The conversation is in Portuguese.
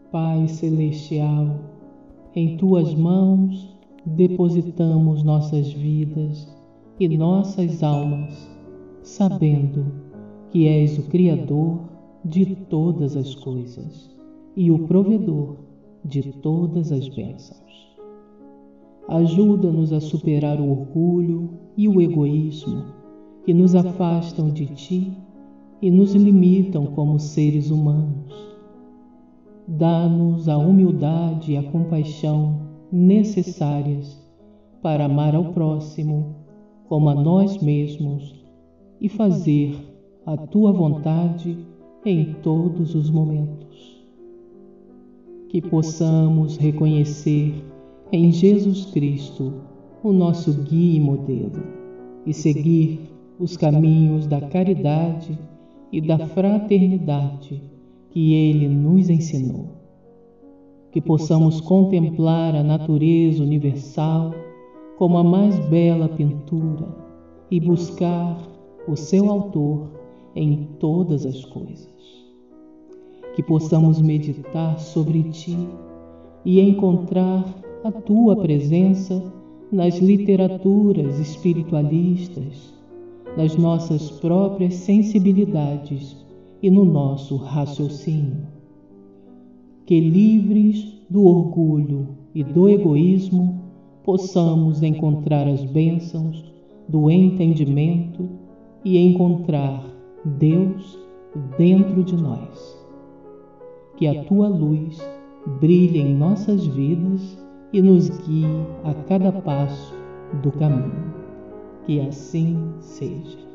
Pai Celestial, em Tuas mãos depositamos nossas vidas e nossas almas, sabendo que És o Criador de todas as coisas e o provedor de todas as bênçãos. Ajuda-nos a superar o orgulho e o egoísmo que nos afastam de Ti e nos limitam como seres humanos. Dá-nos a humildade e a compaixão necessárias para amar ao próximo como a nós mesmos e fazer a Tua vontade em todos os momentos. Que possamos reconhecer em Jesus Cristo o nosso guia e modelo e seguir os caminhos da caridade e da fraternidade que Ele nos ensinou. Que possamos contemplar a natureza universal como a mais bela pintura e buscar o seu autor em todas as coisas. Que possamos meditar sobre Ti e encontrar a Tua presença nas literaturas espiritualistas, nas nossas próprias sensibilidades e no nosso raciocínio. Que, livres do orgulho e do egoísmo, possamos encontrar as bênçãos do entendimento e encontrar Deus dentro de nós. Que a Tua luz brilhe em nossas vidas e nos guie a cada passo do caminho. Que assim seja.